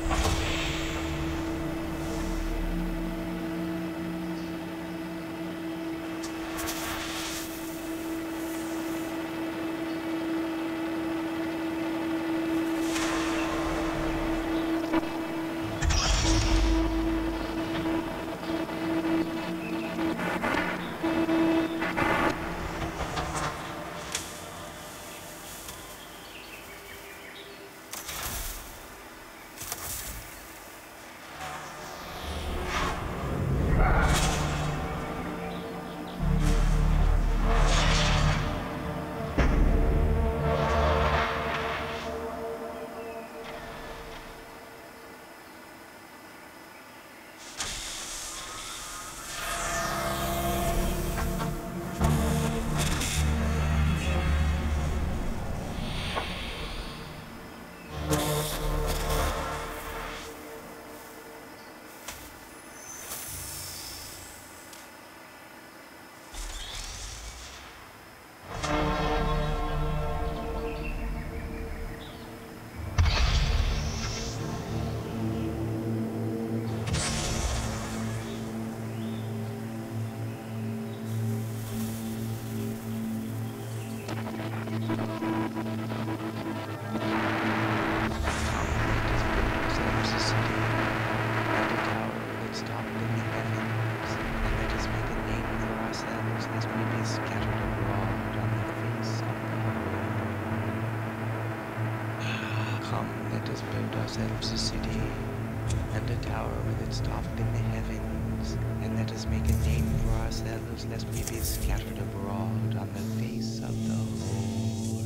ourselves a city, and a tower with its top in the heavens, and let us make a name for ourselves, lest we be scattered abroad on the face of the whole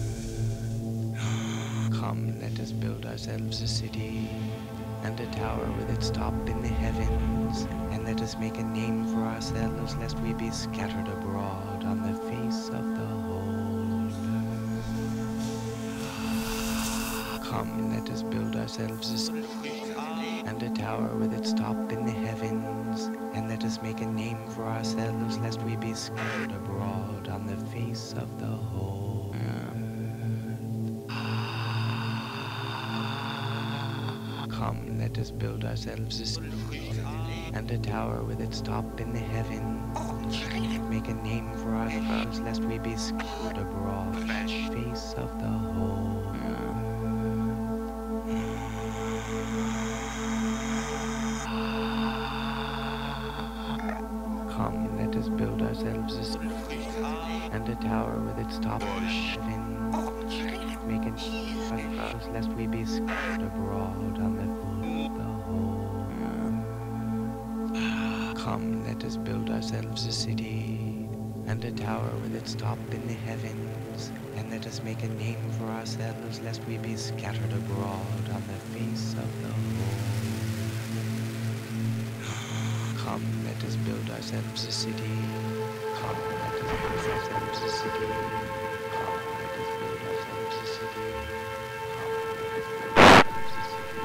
earth. Come, let us build ourselves a city, and a tower with its top in the heavens, and let us make a name for ourselves, lest we be scattered abroad on the face of the whole earth. Come, let us build ourselves a city, and a tower with its top in the heavens, and let us make a name for ourselves, lest we be scattered abroad on the face of the whole earth. Come, let us build ourselves a city, and a tower with its top in the heavens, make a name for ourselves, lest we be scattered abroad on the face of the whole earth. Come, let us build ourselves a city, and a tower with its top in the heavens, make a name for ourselves, lest we be scattered abroad on the whole earth. Come, let us build ourselves a city, and a tower with its top in the heavens, and let us make a name for ourselves, lest we be scattered abroad on the face of the whole earth. Come, let us build ourselves a city. Come, let us build ourselves a city. Come, let us build ourselves a city. Come, let us build ourselves a city.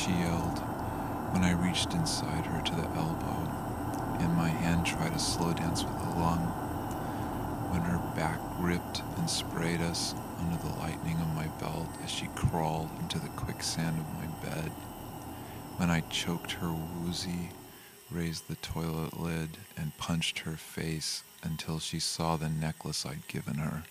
she yelled, when I reached inside her to the elbow, and my hand tried to slow dance with the lung, when her back ripped and sprayed us under the lightning of my belt as she crawled into the quicksand of my bed, when I choked her woozy, raised the toilet lid, and punched her face until she saw the necklace I'd given her.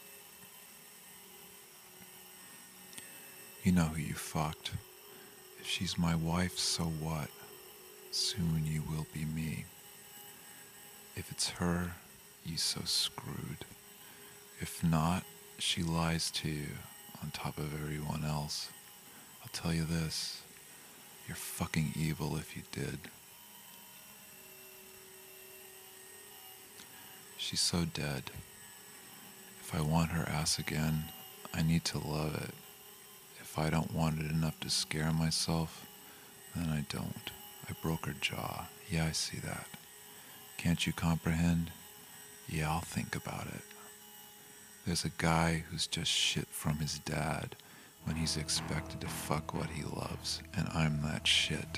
You know who you fucked. If she's my wife, so what? Soon you will be me. If it's her, you so screwed. If not, she lies to you on top of everyone else. I'll tell you this, you're fucking evil if you did. She's so dead. If I want her ass again, I need to love it. If I don't want it enough to scare myself, then I don't. I broke her jaw. Yeah, I see that. Can't you comprehend? Yeah, I'll think about it. There's a guy who's just shit from his dad when he's expected to fuck what he loves, and I'm that shit.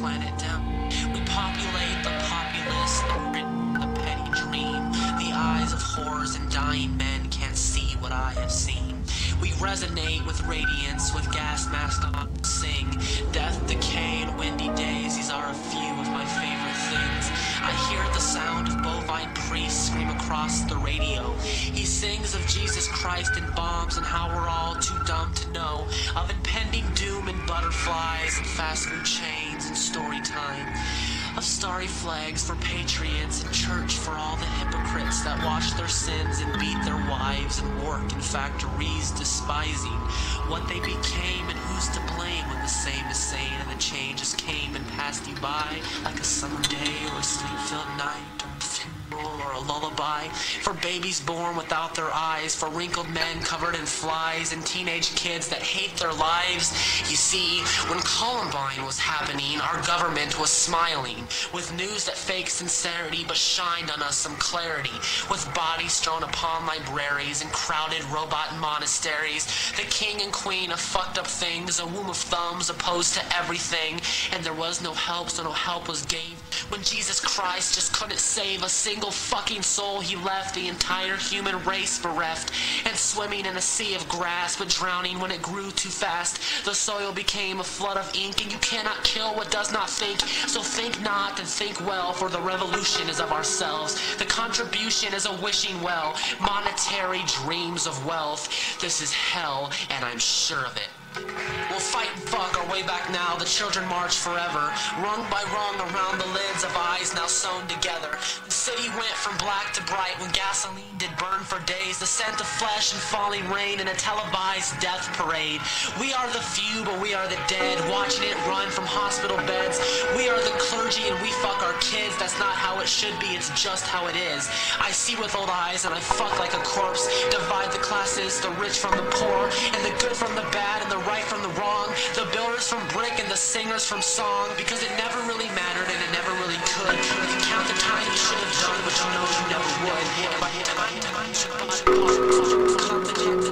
planet dim. We populate the populace, the petty dream. The eyes of whores and dying men can't see what I have seen. We resonate with radiance, with gas mask on, sing. Death, decay, and windy days, these are a few of my favorite things. I hear the sound of bovine priests scream across the radio. He sings of Jesus Christ and bombs and how we're all too dumb to know of impending doom and butterflies and fast food chains and story time. Of starry flags for patriots and church for all the hypocrites that wash their sins and beat their wives and work in factories despising what they became and who's to blame when the same is sane and the changes came and passed you by like a summer day or a sleep-filled night or a lullaby. For babies born without their eyes, for wrinkled men covered in flies, and teenage kids that hate their lives. You see, when Columbine was happening, our government was smiling, with news that faked sincerity but shined on us some clarity, with bodies strewn upon libraries and crowded robot monasteries, the king and queen of fucked up things, a womb of thumbs opposed to everything, and there was no help, so no help was gave. When Jesus Christ just couldn't save a single fucking soul, he left the entire human race bereft and swimming in a sea of grass, but drowning when it grew too fast. The soil became a flood of ink, and you cannot kill what does not think. So think not and think well, for the revolution is of ourselves. The contribution is a wishing well, monetary dreams of wealth. This is hell, and I'm sure of it. We'll fight and fuck our way back now, the children march forever, rung by rung around the lids of eyes now sewn together. The city went from black to bright when gasoline did burn for days, the scent of flesh and falling rain in a televised death parade. We are the few, but we are the dead, watching it run from hospital beds. We are the clergy and we fuck our kids, that's not how it should be, it's just how it is. I see with old eyes and I fuck like a corpse, divide the classes, the rich from the poor, and the good from the bad, and the right from the wrong, the builders from brick and the singers from song, because it never really mattered and it never really could. You can count the time you should have done, but you know you never would. And by time you should continent